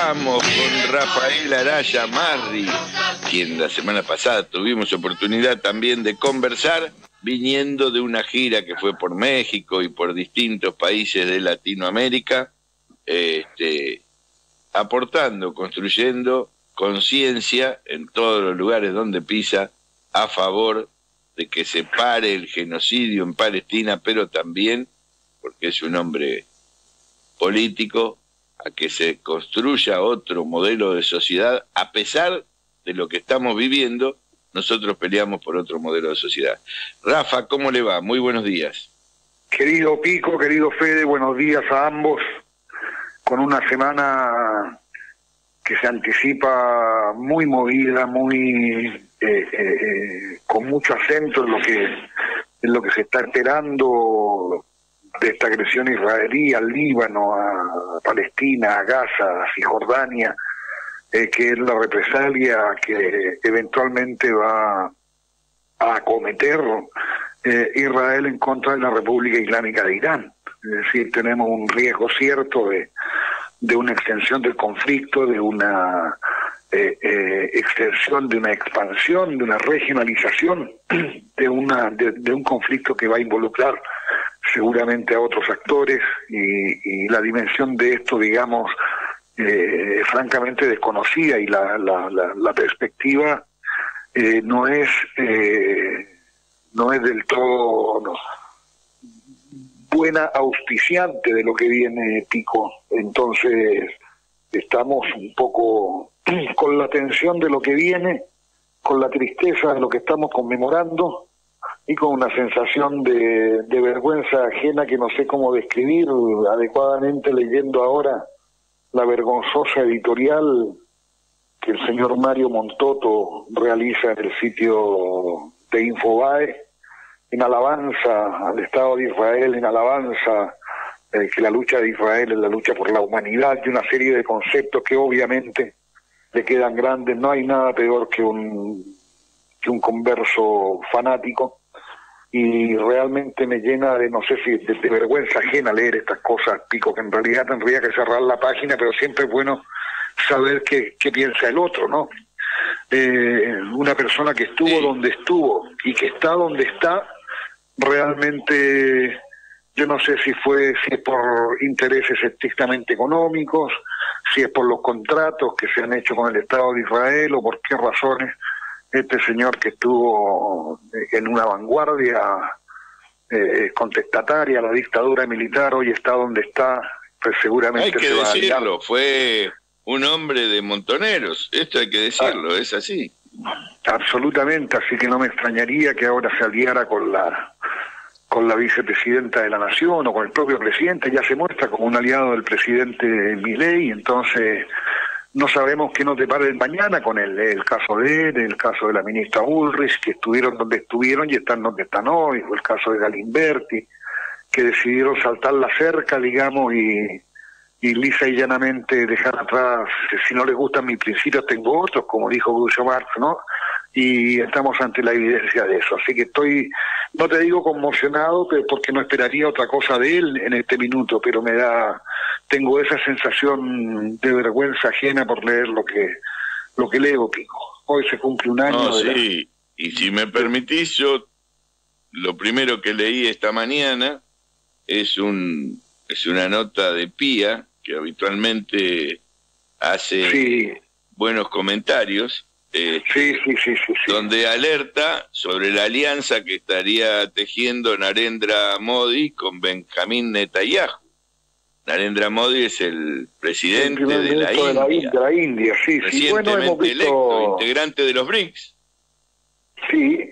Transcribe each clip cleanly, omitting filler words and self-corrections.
Estamos con Rafael Araya Marri, quien la semana pasada tuvimos oportunidad también de conversar, viniendo de una gira que fue por México y por distintos países de Latinoamérica, aportando, construyendo conciencia en todos los lugares donde pisa a favor de que se pare el genocidio en Palestina, pero también, porque es un hombre político, a que se construya otro modelo de sociedad. A pesar de lo que estamos viviendo, nosotros peleamos por otro modelo de sociedad. Rafa, ¿cómo le va? Muy buenos días. Querido Pico, querido Fede, buenos días a ambos, con una semana que se anticipa muy movida, muy con mucho acento en lo que se está esperando de esta agresión israelí al Líbano, a Palestina, a Gaza, a Cisjordania, que es la represalia que eventualmente va a acometer Israel en contra de la República Islámica de Irán. Es decir, tenemos un riesgo cierto de una extensión del conflicto, de una extensión, de una expansión, de una regionalización de un conflicto que va a involucrar seguramente a otros actores, y la dimensión de esto, digamos, francamente desconocida, y la perspectiva no es del todo buena, auspiciante de lo que viene, Pico. Entonces estamos un poco con la tensión de lo que viene, con la tristeza de lo que estamos conmemorando, y con una sensación de vergüenza ajena que no sé cómo describir adecuadamente, leyendo ahora la vergonzosa editorial que el señor Mario Montoto realiza en el sitio de Infobae, en alabanza al Estado de Israel, en alabanza que la lucha de Israel es la lucha por la humanidad, y una serie de conceptos que obviamente le quedan grandes. No hay nada peor que un converso fanático, y realmente me llena de, no sé si de vergüenza ajena leer estas cosas, Pico, que en realidad tendría que cerrar la página, pero siempre es bueno saber qué piensa el otro, ¿no? Una persona que estuvo donde estuvo y que está donde está, realmente yo no sé si es por intereses estrictamente económicos, si es por los contratos que se han hecho con el Estado de Israel, o por qué razones este señor que estuvo en una vanguardia contestataria a la dictadura militar hoy está donde está. Pues seguramente hay que decirlo, fue un hombre de montoneros, esto hay que decirlo, es así. Absolutamente, así que no me extrañaría que ahora se aliara con la vicepresidenta de la Nación o con el propio presidente. Ya se muestra como un aliado del presidente Milei, entonces no sabemos qué nos depara el mañana con el caso de él, el caso de la ministra Bullrich, que estuvieron donde estuvieron y están donde están hoy, o el caso de Galimberti, que decidieron saltar la cerca, digamos, y lisa y llanamente dejar atrás, si no les gustan mis principios tengo otros, como dijo Groucho Marx, ¿no? Y estamos ante la evidencia de eso. Así que estoy, no te digo conmocionado, pero porque no esperaría otra cosa de él en este minuto, pero tengo esa sensación de vergüenza ajena por leer lo que leo, Pico. Hoy se cumple un año. Sí, y si me permitís, yo lo primero que leí esta mañana es una nota de Pía, que habitualmente hace buenos comentarios, donde alerta sobre la alianza que estaría tejiendo Narendra Modi con Benjamín Netanyahu. Narendra Modi es el presidente de la India, recientemente electo, integrante de los BRICS. Sí,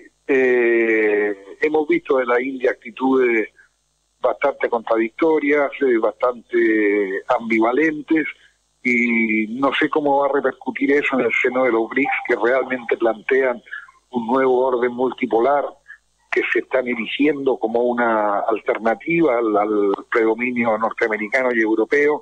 hemos visto de la India actitudes bastante contradictorias, bastante ambivalentes, y no sé cómo va a repercutir eso en el seno de los BRICS, que realmente plantean un nuevo orden multipolar que se están erigiendo como una alternativa al predominio norteamericano y europeo,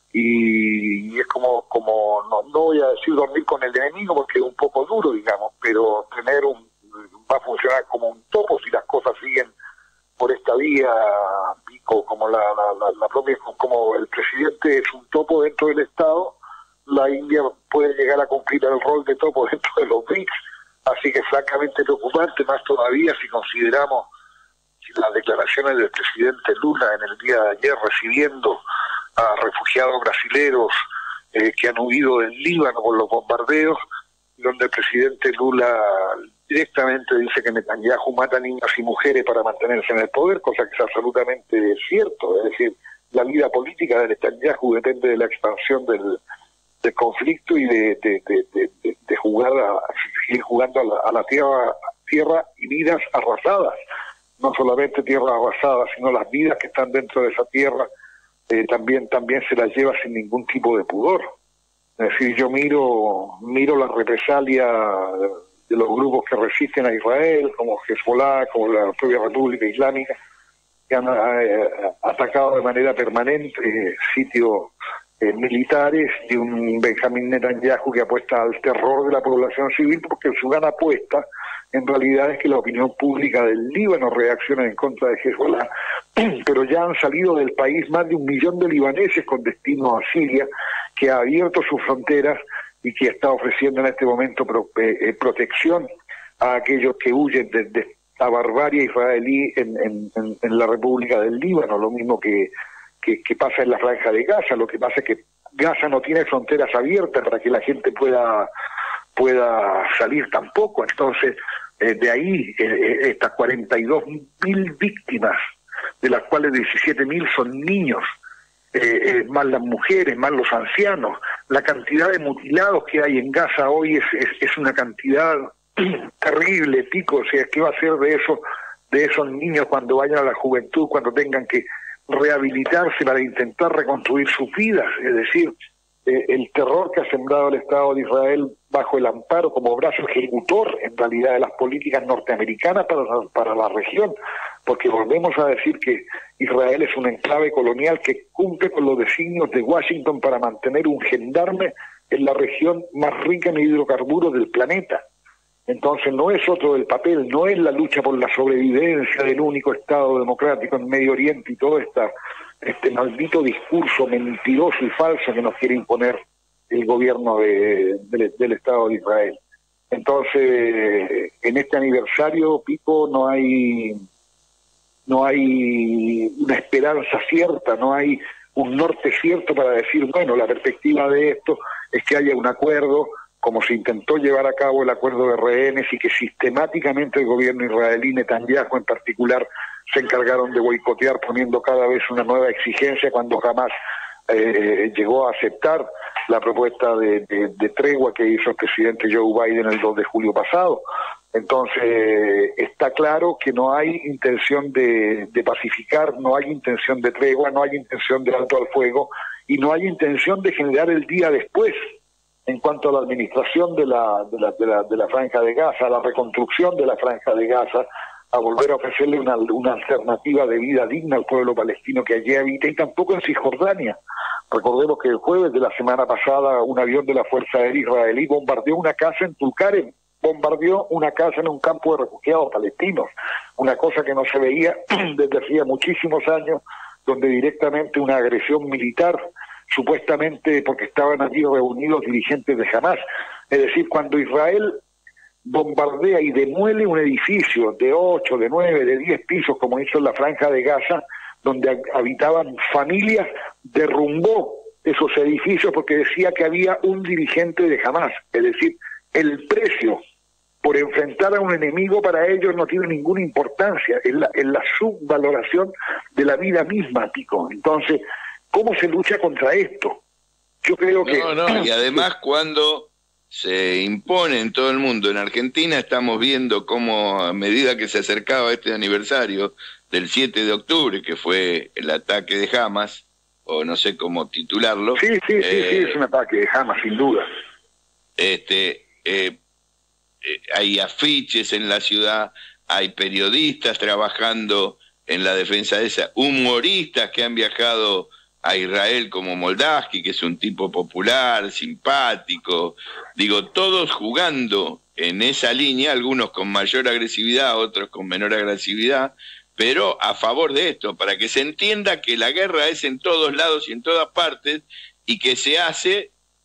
y es como no voy a decir dormir con el enemigo porque es un poco duro, digamos, pero va a funcionar como un topo si las cosas siguen por esta vía, Pico, como la propia, como el presidente es un topo dentro del Estado, la India puede llegar a cumplir el rol de topo dentro de los BRICS, así que francamente preocupante, más todavía si consideramos las declaraciones del presidente Lula en el día de ayer recibiendo a refugiados brasileños que han huido del Líbano por los bombardeos, donde el presidente Lula directamente dice que Netanyahu mata niños y mujeres para mantenerse en el poder, cosa que es absolutamente cierto. Es decir, la vida política de Netanyahu depende de la expansión del conflicto y de seguir jugando a la tierra y vidas arrasadas. No solamente tierras arrasadas, sino las vidas que están dentro de esa tierra también se las lleva sin ningún tipo de pudor. Es decir, yo miro la represalia de los grupos que resisten a Israel, como Hezbollah, como la propia República Islámica, que han atacado de manera permanente sitios militares, y un Benjamín Netanyahu que apuesta al terror de la población civil, porque su gran apuesta en realidad es que la opinión pública del Líbano reaccione en contra de Hezbollah, pero ya han salido del país más de 1 millón de libaneses con destino a Siria, que ha abierto sus fronteras y que está ofreciendo en este momento protección a aquellos que huyen de la barbarie israelí en la República del Líbano, lo mismo que pasa en la Franja de Gaza. Lo que pasa es que Gaza no tiene fronteras abiertas para que la gente pueda salir tampoco. Entonces, de ahí estas 42.000 víctimas, de las cuales 17.000 son niños, más las mujeres, más los ancianos. La cantidad de mutilados que hay en Gaza hoy es una cantidad terrible, Pico. O sea, ¿qué va a ser de esos niños cuando vayan a la juventud, cuando tengan que rehabilitarse para intentar reconstruir sus vidas? Es decir, el terror que ha sembrado el Estado de Israel bajo el amparo como brazo ejecutor en realidad de las políticas norteamericanas para la región, porque volvemos a decir que Israel es un enclave colonial que cumple con los designios de Washington para mantener un gendarme en la región más rica en hidrocarburos del planeta. Entonces no es otro del papel, no es la lucha por la sobrevivencia del único Estado democrático en Medio Oriente y todo este maldito discurso mentiroso y falso que nos quiere imponer el gobierno del Estado de Israel. Entonces, en este aniversario, Pico, no hay una esperanza cierta, no hay un norte cierto para decir, bueno, la perspectiva de esto es que haya un acuerdo, como se intentó llevar a cabo el acuerdo de rehenes y que sistemáticamente el gobierno israelí, Netanyahu en particular, se encargaron de boicotear, poniendo cada vez una nueva exigencia cuando jamás llegó a aceptar la propuesta de tregua que hizo el presidente Joe Biden el 2 de julio pasado. Entonces, está claro que no hay intención de pacificar, no hay intención de tregua, no hay intención de alto al fuego y no hay intención de generar el día después en cuanto a la administración de la Franja de Gaza, a la reconstrucción de la Franja de Gaza, a volver a ofrecerle una alternativa de vida digna al pueblo palestino que allí habita, y tampoco en Cisjordania. Recordemos que el jueves de la semana pasada un avión de la Fuerza Aérea israelí bombardeó una casa en Tulkarem, bombardeó una casa en un campo de refugiados palestinos, una cosa que no se veía desde hacía muchísimos años, donde directamente una agresión militar, supuestamente porque estaban allí reunidos dirigentes de Hamás. Es decir, cuando Israel bombardea y demuele un edificio de 8, de 9, de 10 pisos, como hizo en la Franja de Gaza, donde habitaban familias, derrumbó esos edificios porque decía que había un dirigente de Hamás. Es decir, el precio por enfrentar a un enemigo para ellos no tiene ninguna importancia, es la subvaloración de la vida misma, Pico. Entonces, ¿cómo se lucha contra esto? Yo creo que... No, y además cuando se impone en todo el mundo, en Argentina estamos viendo cómo a medida que se acercaba este aniversario del 7 de octubre, que fue el ataque de Hamas, o no sé cómo titularlo. Sí, es un ataque de Hamas, sin duda. Hay afiches en la ciudad, hay periodistas trabajando en la defensa de esa, humoristas que han viajado a Israel como Moldavsky, que es un tipo popular, simpático, digo, todos jugando en esa línea, algunos con mayor agresividad, otros con menor agresividad, pero a favor de esto, para que se entienda que la guerra es en todos lados y en todas partes, y que se hace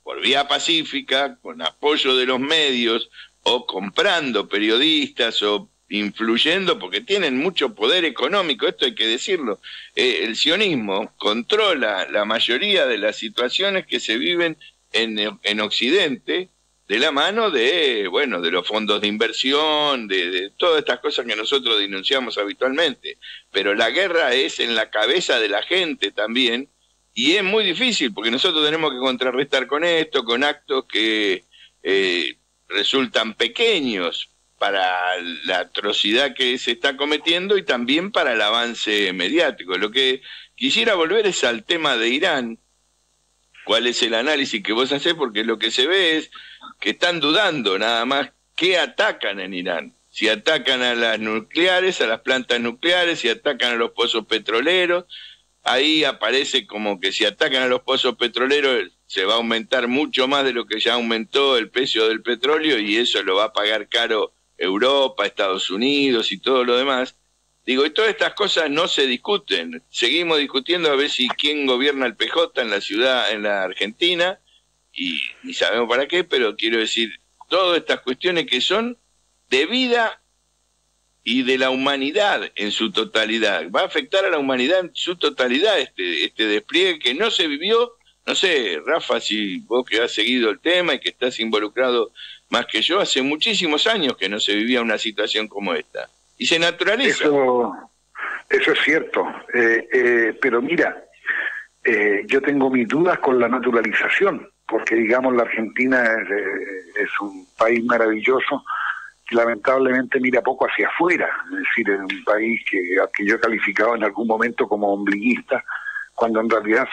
por vía pacífica, con apoyo de los medios, o comprando periodistas, o influyendo, porque tienen mucho poder económico, esto hay que decirlo. El sionismo controla la mayoría de las situaciones que se viven en Occidente, de la mano de, bueno, de los fondos de inversión, de todas estas cosas que nosotros denunciamos habitualmente. Pero la guerra es en la cabeza de la gente también, y es muy difícil, porque nosotros tenemos que contrarrestar con esto, con actos que resultan pequeños para la atrocidad que se está cometiendo y también para el avance mediático. Lo que quisiera volver es al tema de Irán. ¿Cuál es el análisis que vos hacés? Porque lo que se ve es que están dudando nada más qué atacan en Irán. Si atacan a las nucleares, a las plantas nucleares, si atacan a los pozos petroleros. Ahí aparece como que si atacan a los pozos petroleros se va a aumentar mucho más de lo que ya aumentó el precio del petróleo, y eso lo va a pagar caro Europa, Estados Unidos y todo lo demás. Digo, y todas estas cosas no se discuten. Seguimos discutiendo a ver si quién gobierna el PJ en la ciudad, en la Argentina, y ni sabemos para qué, pero quiero decir, todas estas cuestiones que son de vida y de la humanidad en su totalidad. Va a afectar a la humanidad en su totalidad este despliegue que no se vivió. No sé, Rafa, si vos que has seguido el tema y que estás involucrado más que yo, hace muchísimos años que no se vivía una situación como esta. Y se naturaliza. Eso es cierto. Pero mira, yo tengo mis dudas con la naturalización, porque digamos la Argentina es un país maravilloso, lamentablemente mira poco hacia afuera, es decir, es un país que yo he calificado en algún momento como ombliguista, cuando en realidad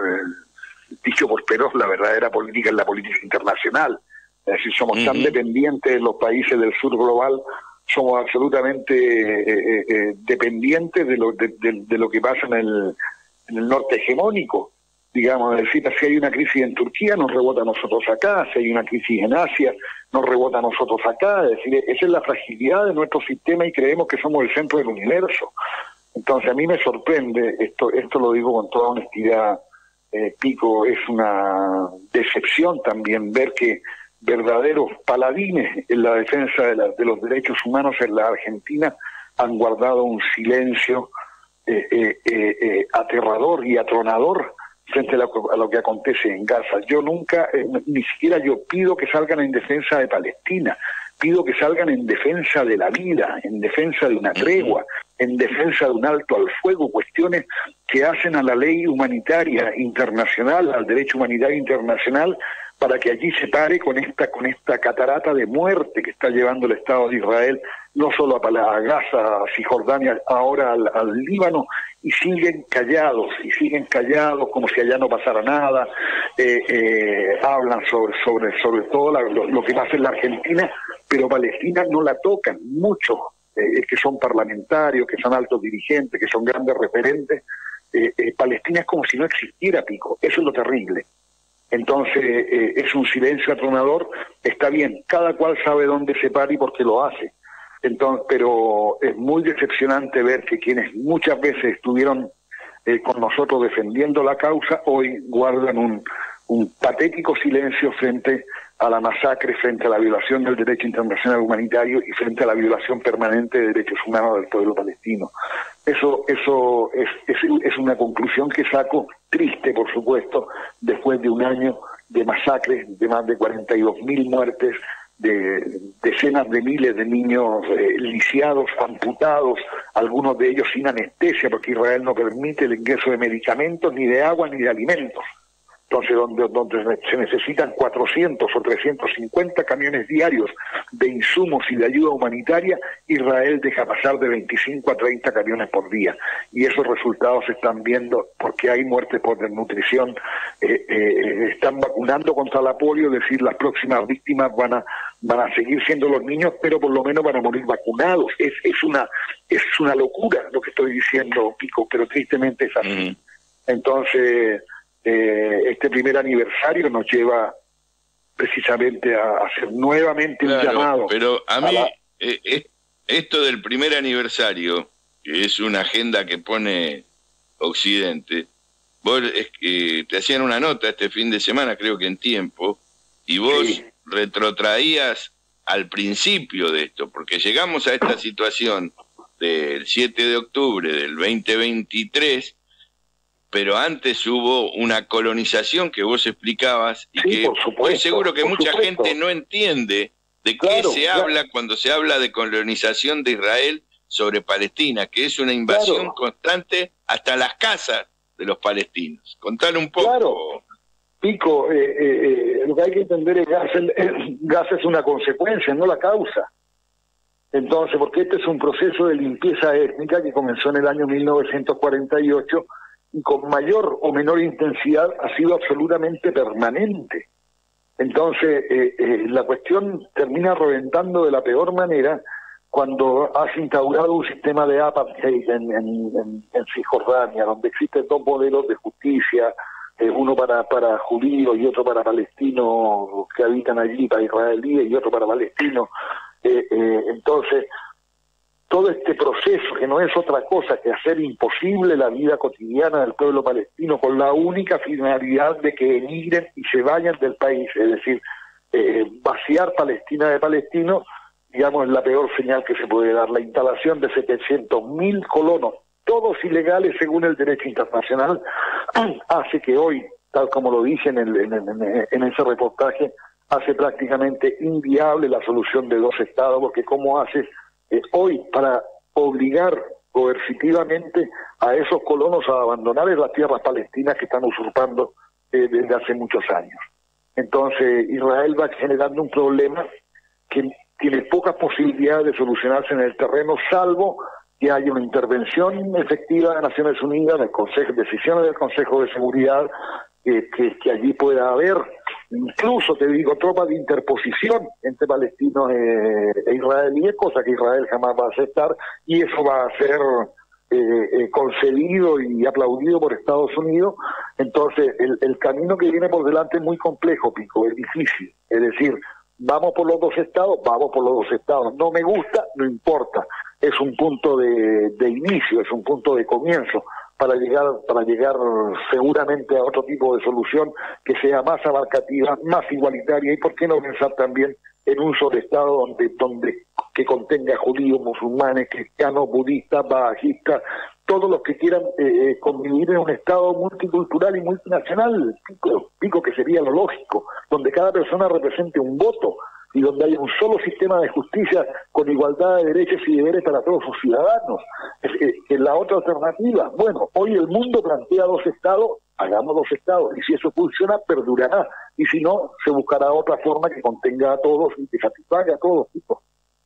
dicho por Perón, la verdadera política es la política internacional. Es decir, somos tan dependientes de los países del sur global, somos absolutamente dependientes de lo que pasa en el norte hegemónico. Digamos, es decir, si hay una crisis en Turquía, nos rebota a nosotros acá; si hay una crisis en Asia, nos rebota a nosotros acá. Es decir, esa es la fragilidad de nuestro sistema y creemos que somos el centro del universo. Entonces, a mí me sorprende, esto lo digo con toda honestidad, Pico, es una decepción también ver que verdaderos paladines en la defensa de los derechos humanos en la Argentina han guardado un silencio aterrador y atronador frente a lo que acontece en Gaza. Yo nunca, ni siquiera yo pido que salgan en defensa de Palestina, pido que salgan en defensa de la vida, en defensa de una tregua, en defensa de un alto al fuego, cuestiones que hacen a la ley humanitaria internacional, al derecho humanitario internacional, para que allí se pare con esta catarata de muerte que está llevando el Estado de Israel, no solo a Gaza, a Cisjordania, ahora al Líbano, y siguen callados como si allá no pasara nada. Hablan sobre todo lo que pasa en la Argentina, pero Palestina no la tocan. Muchos que son parlamentarios, que son altos dirigentes, que son grandes referentes, Palestina es como si no existiera, Pico. Eso es lo terrible. Entonces, es un silencio atronador. Está bien, cada cual sabe dónde se para y por qué lo hace. Entonces, pero es muy decepcionante ver que quienes muchas veces estuvieron con nosotros defendiendo la causa, hoy guardan un patético silencio frente a la masacre, frente a la violación del derecho internacional humanitario y frente a la violación permanente de derechos humanos del pueblo palestino. Eso es una conclusión que saco, triste por supuesto, después de un año de masacres, de más de 42.000 muertes, de decenas de miles de niños lisiados, amputados, algunos de ellos sin anestesia, porque Israel no permite el ingreso de medicamentos, ni de agua, ni de alimentos. Entonces, donde se necesitan 400 o 350 camiones diarios de insumos y de ayuda humanitaria, Israel deja pasar de 25 a 30 camiones por día. Y esos resultados se están viendo porque hay muertes por desnutrición. Están vacunando contra la polio, es decir, las próximas víctimas van a seguir siendo los niños, pero por lo menos van a morir vacunados. Es una locura lo que estoy diciendo, Pico, pero tristemente es así. Entonces, este primer aniversario nos lleva precisamente a hacer nuevamente un llamado. Pero a mí, esto del primer aniversario, que es una agenda que pone Occidente, vos te hacían una nota este fin de semana, creo que en Tiempo, y vos Sí, retrotraías al principio de esto, porque llegamos a esta situación del 7 de octubre del 2023, pero antes hubo una colonización que vos explicabas y sí, que por estoy supuesto, seguro que por mucha supuesto. gente no entiende de qué Claro, se habla cuando se habla de colonización de Israel sobre Palestina, que es una invasión claro, constante hasta las casas de los palestinos. Contale un claro. poco. Pico, lo que hay que entender es que Gaza es una consecuencia, no la causa. Entonces, porque este es un proceso de limpieza étnica que comenzó en el año 1948 y con mayor o menor intensidad ha sido absolutamente permanente. Entonces, la cuestión termina reventando de la peor manera cuando has instaurado un sistema de apartheid en Cisjordania, donde existen dos modelos de justicia, uno para judíos y otro para palestinos que habitan allí, para israelíes y otro para palestinos. Entonces, todo este proceso, que no es otra cosa que hacer imposible la vida cotidiana del pueblo palestino con la única finalidad de que emigren y se vayan del país, es decir, vaciar Palestina de palestinos, digamos, es la peor señal que se puede dar. La instalación de 700.000 colonos, todos ilegales según el derecho internacional, hace que hoy, tal como lo dicen en ese reportaje, hace prácticamente inviable la solución de dos estados, porque ¿cómo haces hoy para obligar coercitivamente a esos colonos a abandonar las tierras palestinas que están usurpando desde hace muchos años? Entonces Israel va generando un problema que tiene pocas posibilidades de solucionarse en el terreno, salvo que haya una intervención efectiva de Naciones Unidas, del Consejo, decisiones del Consejo de Seguridad, que allí pueda haber, incluso te digo, tropas de interposición entre palestinos e israelíes, cosa que Israel jamás va a aceptar, y eso va a ser concedido y aplaudido por Estados Unidos. Entonces el camino que viene por delante es muy complejo, Pico, es difícil, es decir, vamos por los dos estados, vamos por los dos estados, no me gusta, no importa, es un punto de inicio, es un punto de comienzo para llegar seguramente a otro tipo de solución que sea más abarcativa, más igualitaria, y por qué no pensar también en un solo estado donde que contenga judíos, musulmanes, cristianos, budistas, bahajistas, todos los que quieran convivir en un estado multicultural y multinacional, pico que sería lo lógico, donde cada persona represente un voto y donde haya un solo sistema de justicia con igualdad de derechos y deberes para todos sus ciudadanos. Es la otra alternativa. Bueno, hoy el mundo plantea dos estados, hagamos dos estados, y si eso funciona, perdurará, y si no, se buscará otra forma que contenga a todos y que satisfaga a todos, chicos.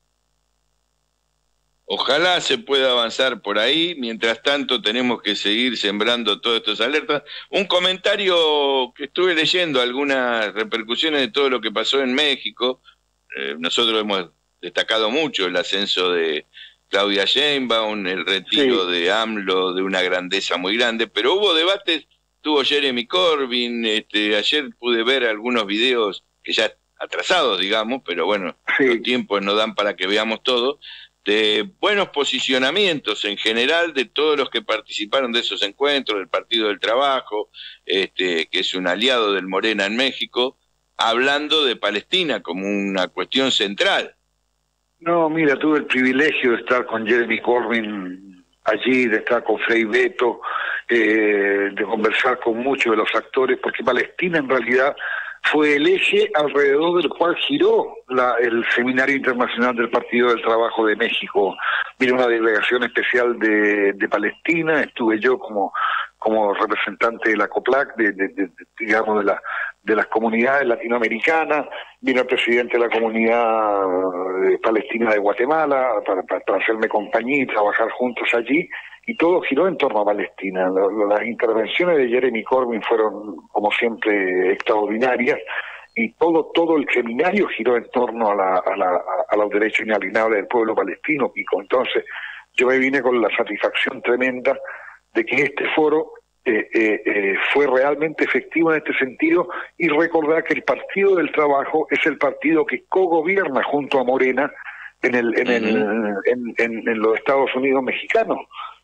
Ojalá se pueda avanzar por ahí. Mientras tanto, tenemos que seguir sembrando todas estas alertas. Un comentario que estuve leyendo, algunas repercusiones de todo lo que pasó en México. Nosotros hemos destacado mucho el ascenso de Claudia Sheinbaum, el retiro Sí. de AMLO de una grandeza muy grande, pero hubo debates, tuvo Jeremy Corbyn, ayer pude ver algunos videos que ya atrasados, digamos, pero bueno, Sí. los tiempos no dan para que veamos todo, de buenos posicionamientos en general de todos los que participaron de esos encuentros, del Partido del Trabajo, que es un aliado del Morena en México, hablando de Palestina como una cuestión central. No, mira, tuve el privilegio de estar con Jeremy Corbyn allí, de estar con Frei Beto, de conversar con muchos de los actores, porque Palestina en realidad fue el eje alrededor del cual giró el Seminario Internacional del Partido del Trabajo de México. Vino una delegación especial de Palestina, estuve yo como representante de la COPLAC, digamos, de las comunidades latinoamericanas, vino el presidente de la comunidad palestina de Guatemala para hacerme compañía y trabajar juntos allí, y todo giró en torno a Palestina. Las intervenciones de Jeremy Corbyn fueron, como siempre, extraordinarias, y todo el seminario giró en torno a los derechos inalienables del pueblo palestino, Pico. Entonces, yo me vine con la satisfacción tremenda de que este foro fue realmente efectivo en este sentido, y recordar que el Partido del Trabajo es el partido que cogobierna junto a Morena en los Estados Unidos mexicanos.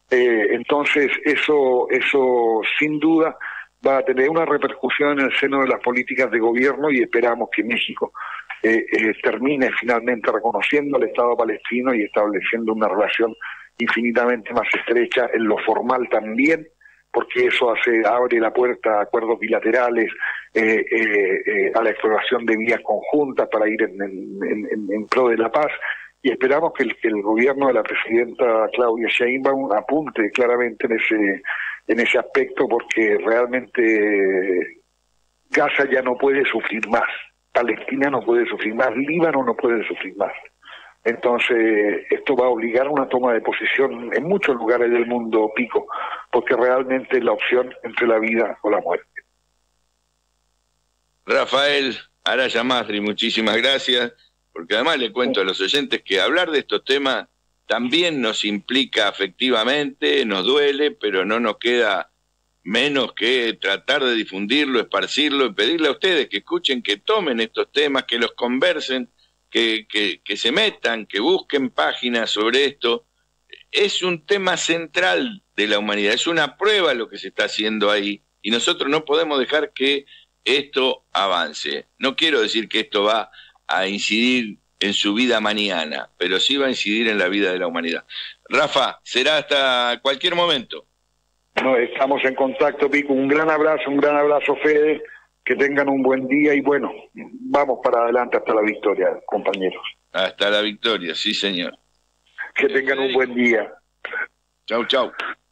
Entonces eso sin duda va a tener una repercusión en el seno de las políticas de gobierno, y esperamos que México termine finalmente reconociendo al Estado palestino y estableciendo una relación infinitamente más estrecha en lo formal también, porque eso abre la puerta a acuerdos bilaterales, a la exploración de vías conjuntas para ir en pro de la paz, y esperamos que el gobierno de la presidenta Claudia Sheinbaum apunte claramente en ese aspecto, porque realmente Gaza ya no puede sufrir más, Palestina no puede sufrir más, Líbano no puede sufrir más. Entonces, esto va a obligar a una toma de posición en muchos lugares del mundo, Pico, porque realmente es la opción entre la vida o la muerte. Rafael Araya Masri, muchísimas gracias, porque además le cuento a los oyentes que hablar de estos temas también nos implica afectivamente, nos duele, pero no nos queda menos que tratar de difundirlo, esparcirlo y pedirle a ustedes que escuchen, que tomen estos temas, que los conversen, que se metan, que busquen páginas sobre esto. Es un tema central de la humanidad, es una prueba lo que se está haciendo ahí, y nosotros no podemos dejar que esto avance. No quiero decir que esto va a incidir en su vida mañana, pero sí va a incidir en la vida de la humanidad. Rafa, será hasta cualquier momento. No, estamos en contacto, Pico. Un gran abrazo, Fede. Que tengan un buen día y bueno, vamos para adelante hasta la victoria, compañeros. Hasta la victoria, sí, señor. Que tengan un buen día. Chau, chau.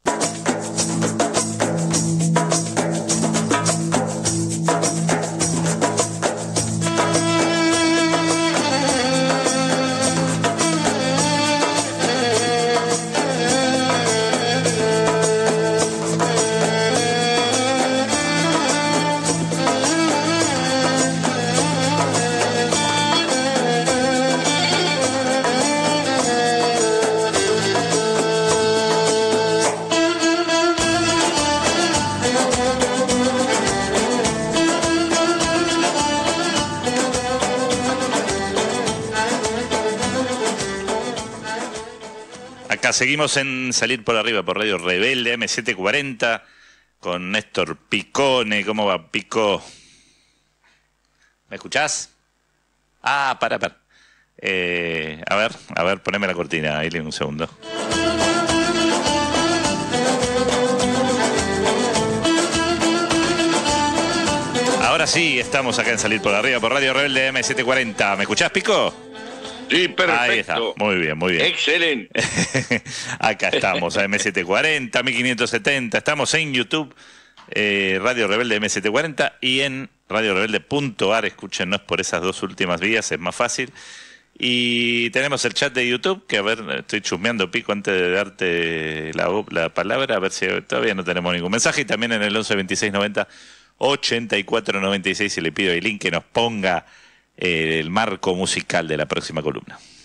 Seguimos en Salir por Arriba por Radio Rebelde M740 con Néstor Picone. ¿Cómo va, Pico? ¿Me escuchás? Ah, para. A ver, poneme la cortina, ahí un segundo. Ahora sí, estamos acá en Salir por Arriba por Radio Rebelde M740. ¿Me escuchás, Pico? Sí, perfecto. Ahí está. Muy bien. Excelente. Acá estamos, a M740, 1570. Estamos en YouTube, Radio Rebelde M740, y en radiorebelde.ar. Escúchenos por esas dos últimas vías, es más fácil. Y tenemos el chat de YouTube, que a ver, estoy chusmeando, Pico, antes de darte la palabra, a ver si todavía no tenemos ningún mensaje. Y también en el 11 26 90 84 96, y le pido a Eileen que nos ponga el marco musical de la próxima columna.